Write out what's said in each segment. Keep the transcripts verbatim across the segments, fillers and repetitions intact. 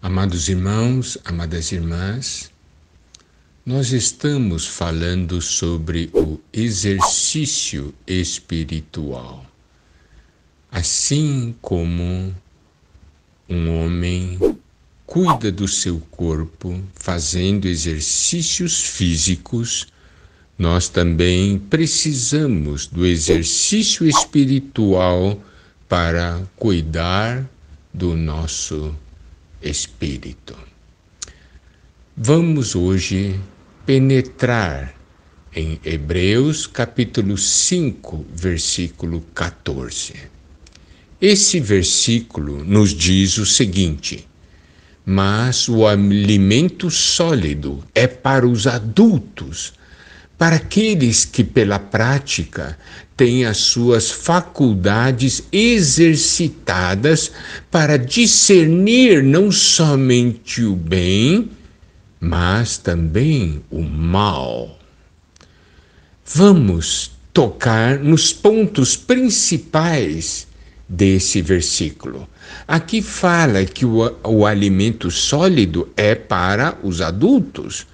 Amados irmãos, amadas irmãs, nós estamos falando sobre o exercício espiritual. Assim como um homem cuida do seu corpo fazendo exercícios físicos, nós também precisamos do exercício espiritual para cuidar do nosso espírito. Vamos hoje penetrar em Hebreus capítulo cinco, versículo quatorze. Esse versículo nos diz o seguinte: mas o alimento sólido é para os adultos, para aqueles que pela prática têm as suas faculdades exercitadas para discernir não somente o bem, mas também o mal. Vamos tocar nos pontos principais desse versículo. Aqui fala que o, o alimento sólido é para os adultos.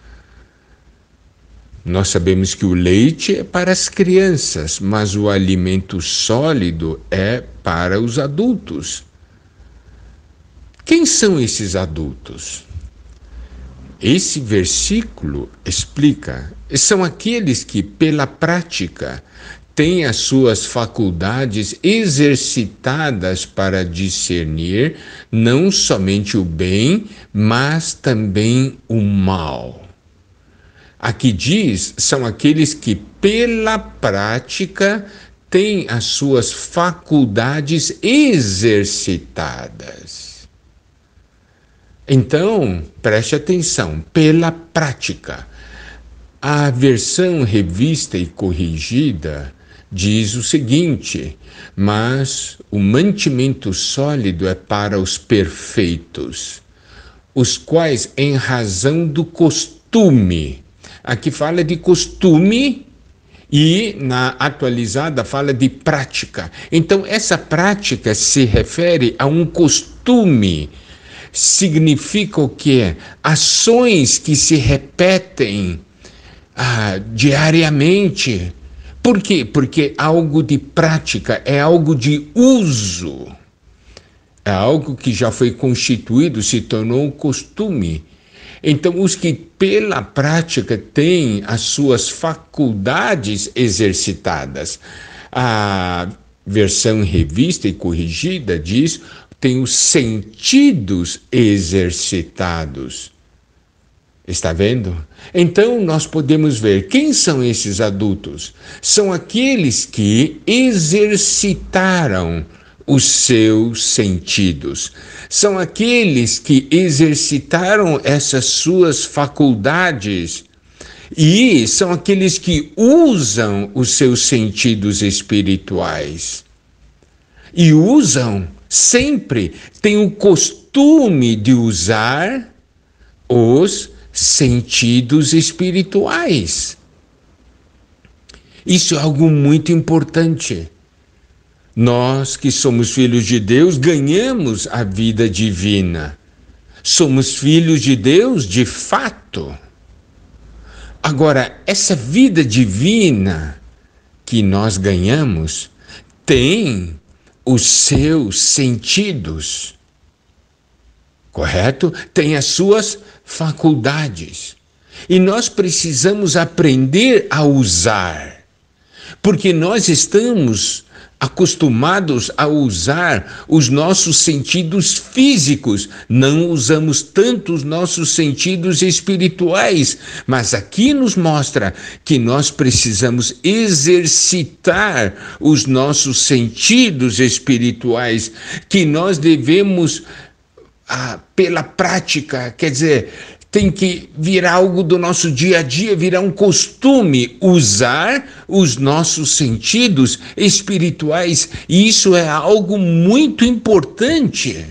Nós sabemos que o leite é para as crianças, mas o alimento sólido é para os adultos. Quem são esses adultos? Esse versículo explica, são aqueles que, pela prática, têm as suas faculdades exercitadas para discernir não somente o bem, mas também o mal. Aqui diz, são aqueles que, pela prática, têm as suas faculdades exercitadas. Então, preste atenção, pela prática. A versão revista e corrigida diz o seguinte: mas o mantimento sólido é para os perfeitos, os quais, em razão do costume, aqui fala de costume e na atualizada fala de prática. Então, essa prática se refere a um costume. Significa o quê? Ações que se repetem ah, diariamente. Por quê? Porque algo de prática é algo de uso. É algo que já foi constituído, se tornou um costume. Então, os que pela prática têm as suas faculdades exercitadas. A versão revista e corrigida diz: tem os sentidos exercitados. Está vendo? Então, nós podemos ver quem são esses adultos. São aqueles que exercitaram os seus sentidos. São aqueles que exercitaram essas suas faculdades e são aqueles que usam os seus sentidos espirituais. E usam sempre, têm o costume de usar os sentidos espirituais. Isso é algo muito importante. Nós que somos filhos de Deus ganhamos a vida divina. Somos filhos de Deus de fato. Agora, essa vida divina que nós ganhamos tem os seus sentidos, correto? Tem as suas faculdades. E nós precisamos aprender a usar, porque nós estamos acostumados a usar os nossos sentidos físicos, não usamos tanto os nossos sentidos espirituais, mas aqui nos mostra que nós precisamos exercitar os nossos sentidos espirituais, que nós devemos, ah, pela prática, quer dizer, tem que virar algo do nosso dia a dia, virar um costume, usar os nossos sentidos espirituais. E isso é algo muito importante.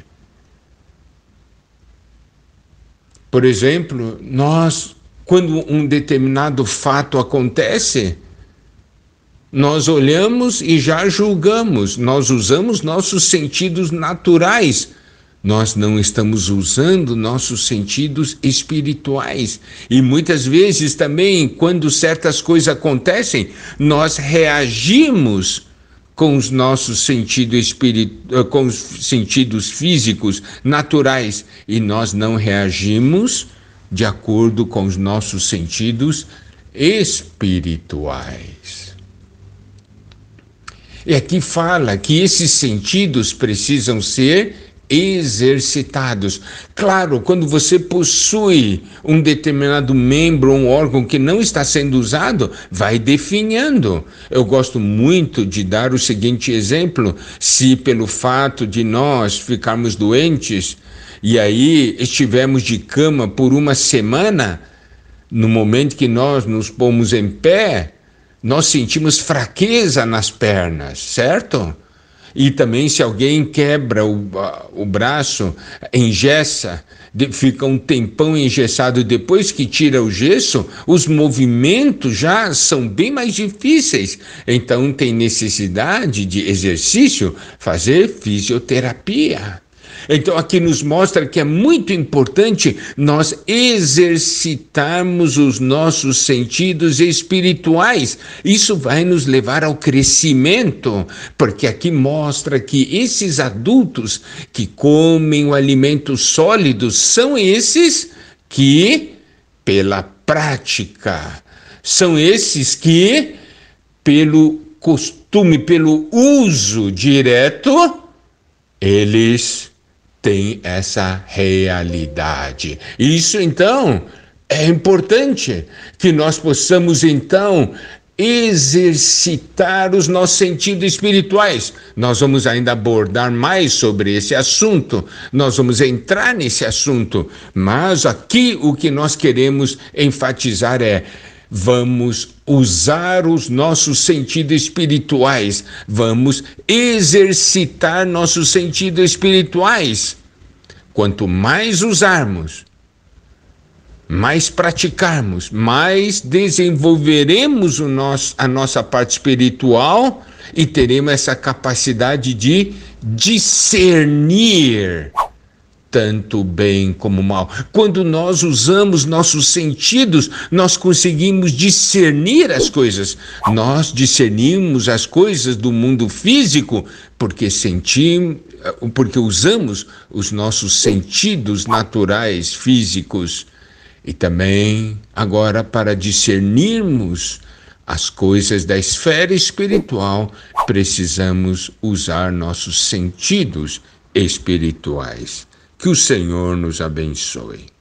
Por exemplo, nós, quando um determinado fato acontece, nós olhamos e já julgamos, nós usamos nossos sentidos naturais nós não estamos usando nossos sentidos espirituais. E muitas vezes também, quando certas coisas acontecem, nós reagimos com os nossos sentidos espiritu... com os sentidos físicos naturais, e nós não reagimos de acordo com os nossos sentidos espirituais. E aqui fala que esses sentidos precisam ser exercitados. Claro, quando você possui um determinado membro, um órgão que não está sendo usado, vai definhando. Eu gosto muito de dar o seguinte exemplo: se pelo fato de nós ficarmos doentes e aí estivermos de cama por uma semana, no momento que nós nos pomos em pé, nós sentimos fraqueza nas pernas, certo? E também, se alguém quebra o, o braço, engessa, de, fica um tempão engessado, depois que tira o gesso, os movimentos já são bem mais difíceis. Então tem necessidade de exercício, fazer fisioterapia. Então aqui nos mostra que é muito importante nós exercitarmos os nossos sentidos espirituais. Isso vai nos levar ao crescimento, porque aqui mostra que esses adultos que comem o alimento sólido são esses que, pela prática, são esses que, pelo costume, pelo uso direto, eles tem essa realidade. Isso, então, é importante que nós possamos, então, exercitar os nossos sentidos espirituais. Nós vamos ainda abordar mais sobre esse assunto, nós vamos entrar nesse assunto, mas aqui o que nós queremos enfatizar é: vamos usar os nossos sentidos espirituais, vamos exercitar nossos sentidos espirituais. Quanto mais usarmos, mais praticarmos, mais desenvolveremos o nosso, a nossa parte espiritual e teremos essa capacidade de discernir tanto bem como mal. Quando nós usamos nossos sentidos, nós conseguimos discernir as coisas. Nós discernimos as coisas do mundo físico porque sentimos, porque usamos os nossos sentidos naturais físicos. E também, agora, para discernirmos as coisas da esfera espiritual, precisamos usar nossos sentidos espirituais. Que o Senhor nos abençoe.